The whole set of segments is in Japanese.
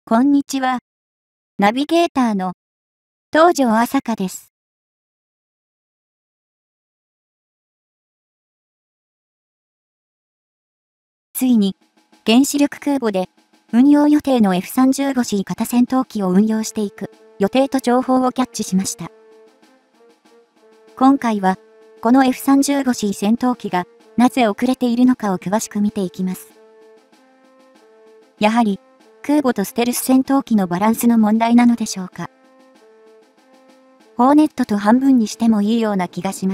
こんにちは。ナビゲーターの東條朝香です。ついに、原子力空母で運用予定の F-35C 型戦闘機を運用していく予定と情報をキャッチしました。今回は、この F-35C 戦闘機がなぜ遅れているのかを詳しく見ていきます。やはり、空母とステルス戦闘機のバランスの問題なのでしょうか。ホーネットと半分にしてもいいような気がします。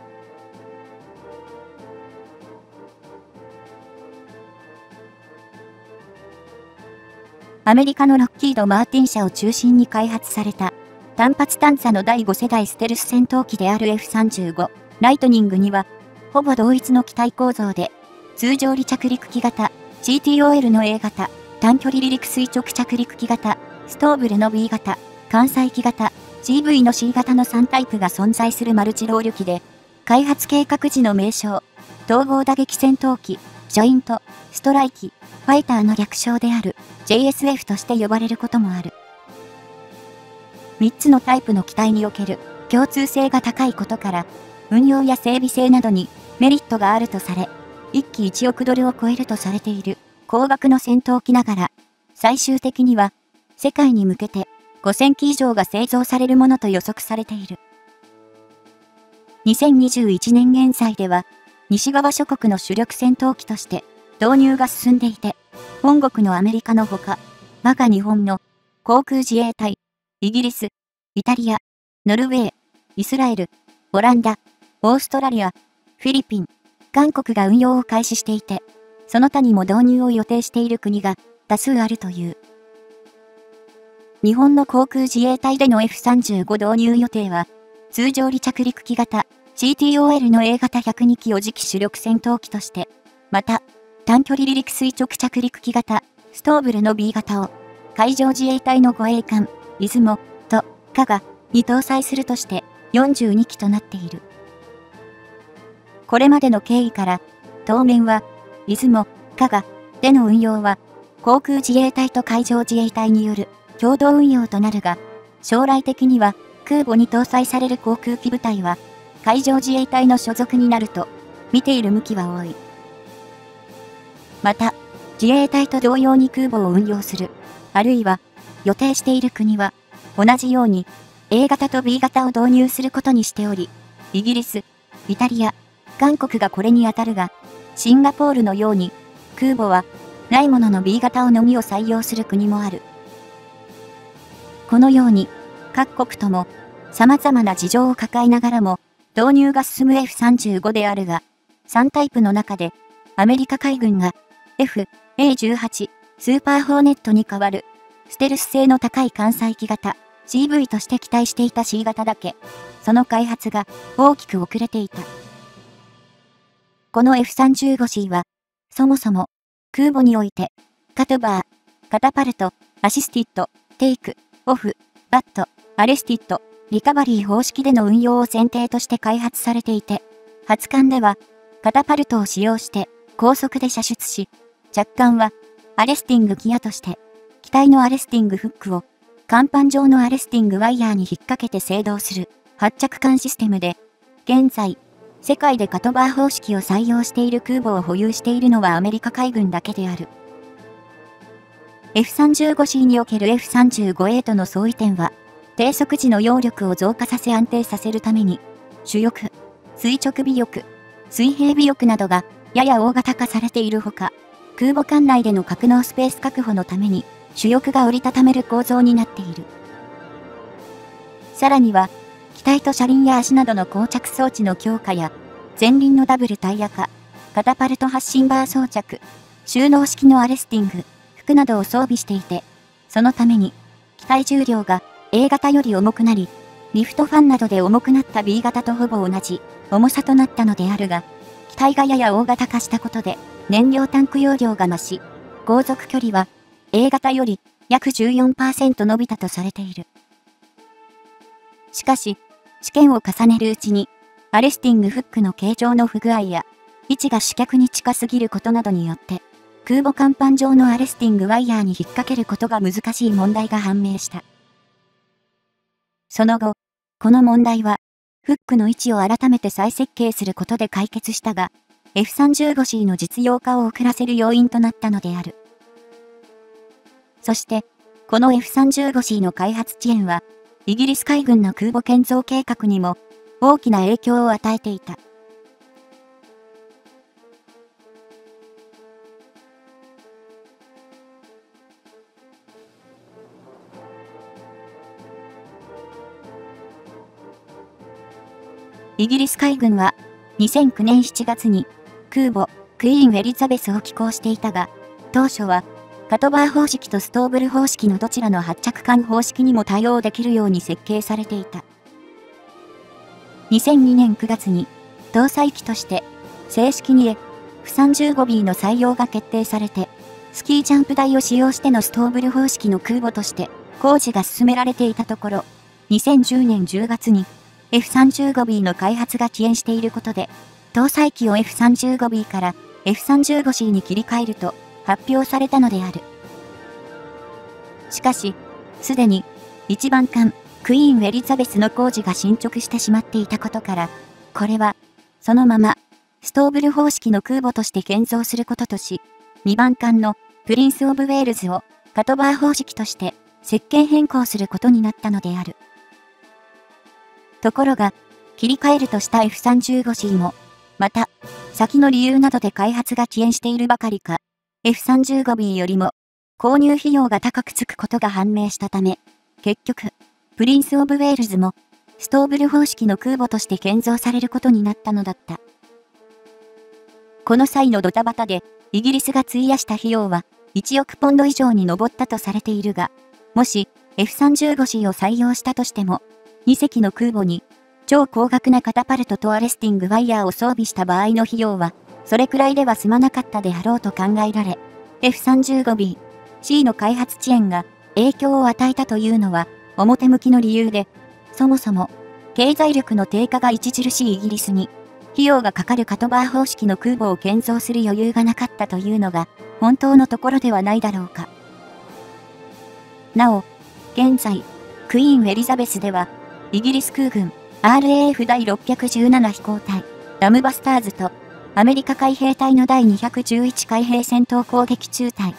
アメリカのロッキード・マーティン社を中心に開発された単発探査の第5世代ステルス戦闘機である F-35 ライトニングにはほぼ同一の機体構造で通常離着陸機型 CTOL の A 型短距離離陸垂直着陸機型ストーブルの B 型艦載機型 CV の C 型の3タイプが存在するマルチロール機で開発計画時の名称統合打撃戦闘機ジョイントストライキファイターの略称である JSF として呼ばれることもある。3つのタイプの機体における共通性が高いことから運用や整備性などにメリットがあるとされ1機1億ドルを超えるとされている高額の戦闘機ながら、最終的には、世界に向けて5000機以上が製造されるものと予測されている。2021年現在では、西側諸国の主力戦闘機として導入が進んでいて、本国のアメリカのほか、我が日本の航空自衛隊、イギリス、イタリア、ノルウェー、イスラエル、オランダ、オーストラリア、フィリピン、韓国が運用を開始していて、その他にも導入を予定している国が多数あるという。日本の航空自衛隊での F-35 導入予定は、通常離着陸機型 CTOL の A 型102機を次期主力戦闘機として、また、短距離離陸垂直着陸機型ストーブルの B 型を海上自衛隊の護衛艦出雲と加賀に搭載するとして42機となっている。これまでの経緯から、当面は、出雲、加賀での運用は、航空自衛隊と海上自衛隊による共同運用となるが、将来的には空母に搭載される航空機部隊は、海上自衛隊の所属になると見ている向きは多い。また、自衛隊と同様に空母を運用する、あるいは予定している国は、同じように A 型と B 型を導入することにしており、イギリス、イタリア、韓国がこれに当たるが、シンガポールのように、空母は、ないものの B 型をのみを採用する国もある。このように、各国とも、様々な事情を抱えながらも、導入が進む F-35 であるが、3タイプの中で、アメリカ海軍が、F/A-18 スーパーホーネットに代わる、ステルス性の高い艦載機型、CV として期待していた C 型だけ、その開発が大きく遅れていた。この F-35C は、そもそも、空母において、カトバー、カタパルト、アシスティッド、テイク、オフ、バット、アレスティッド、リカバリー方式での運用を前提として開発されていて、発艦では、カタパルトを使用して、高速で射出し、着艦は、アレスティングギアとして、機体のアレスティングフックを、甲板上のアレスティングワイヤーに引っ掛けて制動する、発着艦システムで、現在、世界でカトバー方式を採用している空母を保有しているのはアメリカ海軍だけである。F-35C における F-35A との相違点は、低速時の揚力を増加させ安定させるために、主翼、垂直尾翼、水平尾翼などがやや大型化されているほか、空母艦内での格納スペース確保のために、主翼が折りたためる構造になっている。さらには、機体と車輪や足などの膠着装置の強化や、前輪のダブルタイヤ化、カタパルト発進バー装着、収納式のアレスティング、服などを装備していて、そのために、機体重量が A 型より重くなり、リフトファンなどで重くなった B 型とほぼ同じ重さとなったのであるが、機体がやや大型化したことで、燃料タンク容量が増し、航続距離は A 型より約 14% 伸びたとされている。しかし、試験を重ねるうちに、アレスティングフックの形状の不具合や、位置が主脚に近すぎることなどによって、 空母甲板上のアレスティングワイヤーに引っ掛けることが難しい問題が判明した。その後、この問題は、フックの位置を改めて再設計することで解決したが、F-35C の実用化を遅らせる要因となったのである。そして、この F-35C の開発遅延は、イギリス海軍の空母建造計画にも大きな影響を与えていた。イギリス海軍は2009年7月に空母クイーン・エリザベスを寄港していたが、当初はカトバー方式とストーブル方式のどちらの発着艦方式にも対応できるように設計されていた。2002年9月に搭載機として正式に F-35B の採用が決定されて、スキージャンプ台を使用してのストーブル方式の空母として工事が進められていたところ、2010年10月にF-35B の開発が遅延していることで、搭載機を F-35B から F-35C に切り替えると発表されたのである。しかし、すでに1番艦クイーン・エリザベスの工事が進捗してしまっていたことから、これはそのままストーブル方式の空母として建造することとし、2番艦のプリンス・オブ・ウェールズをカトバー方式として設計変更することになったのである。ところが、切り替えるとした F-35C も、また、先の理由などで開発が遅延しているばかりか、F-35B よりも、購入費用が高くつくことが判明したため、結局、プリンス・オブ・ウェールズも、ストーブル方式の空母として建造されることになったのだった。この際のドタバタで、イギリスが費やした費用は、1億ポンド以上に上ったとされているが、もし、F-35C を採用したとしても、2隻の空母に超高額なカタパルトとアレスティングワイヤーを装備した場合の費用はそれくらいでは済まなかったであろうと考えられ、F-35B、C の開発遅延が影響を与えたというのは表向きの理由で、そもそも経済力の低下が著しいイギリスに費用がかかるカトバー方式の空母を建造する余裕がなかったというのが本当のところではないだろうか。なお、現在、クイーン・エリザベスでは、イギリス空軍 RAF 第617飛行隊ラムバスターズとアメリカ海兵隊の第211海兵戦闘攻撃中隊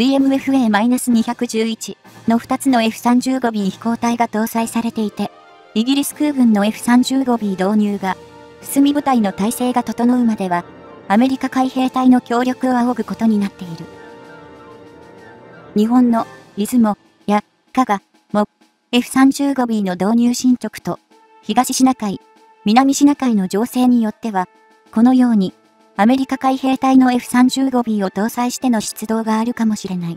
VMFA-211 の2つの F-35B 飛行隊が搭載されていて、イギリス空軍の F-35B 導入が進み部隊の体制が整うまではアメリカ海兵隊の協力を仰ぐことになっている。日本の出雲や加賀もF-35B の導入進捗と、東シナ海、南シナ海の情勢によっては、このように、アメリカ海兵隊の F-35B を搭載しての出動があるかもしれない。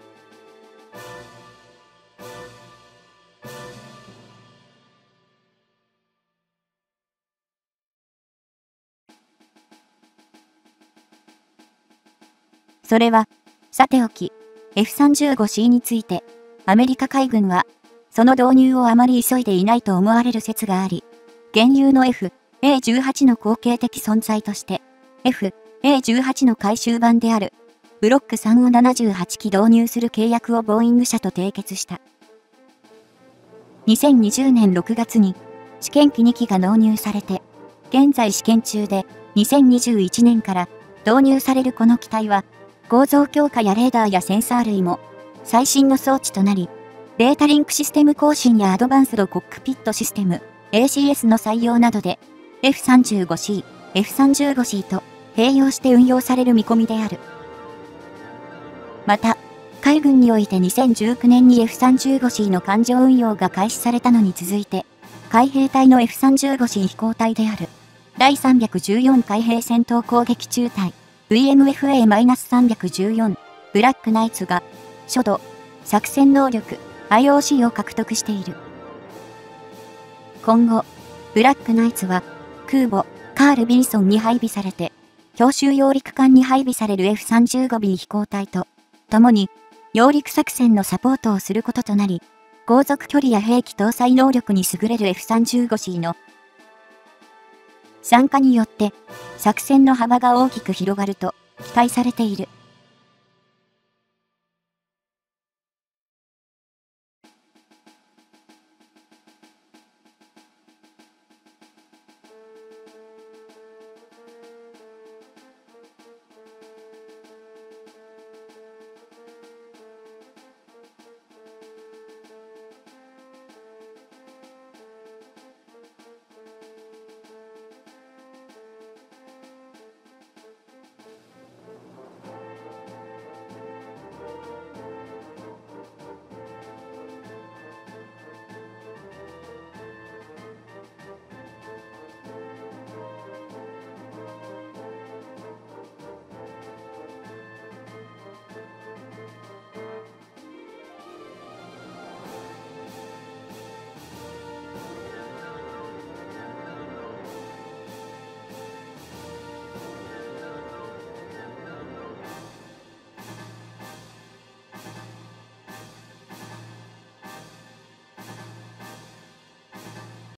それは、さておき、F-35C について、アメリカ海軍は、その導入をあまり急いでいないと思われる説があり、現有の F-A18 の後継的存在として、F-A18 の改修版である、ブロック3を78機導入する契約をボーイング社と締結した。2020年6月に、試験機2機が納入されて、現在試験中で、2021年から導入されるこの機体は、構造強化やレーダーやセンサー類も、最新の装置となり、データリンクシステム更新やアドバンスドコックピットシステム ACS の採用などで F-35C、F-35C と併用して運用される見込みである。また、海軍において2019年に F-35C の艦上運用が開始されたのに続いて、海兵隊の F-35C 飛行隊である第314海兵戦闘攻撃中隊 VMFA-314 ブラックナイツが初度作戦能力IOC を獲得している。今後、ブラックナイツは空母カール・ビンソンに配備されて、強襲揚陸艦に配備される F-35B 飛行隊と共に揚陸作戦のサポートをすることとなり、航続距離や兵器搭載能力に優れる F-35C の参加によって作戦の幅が大きく広がると期待されている。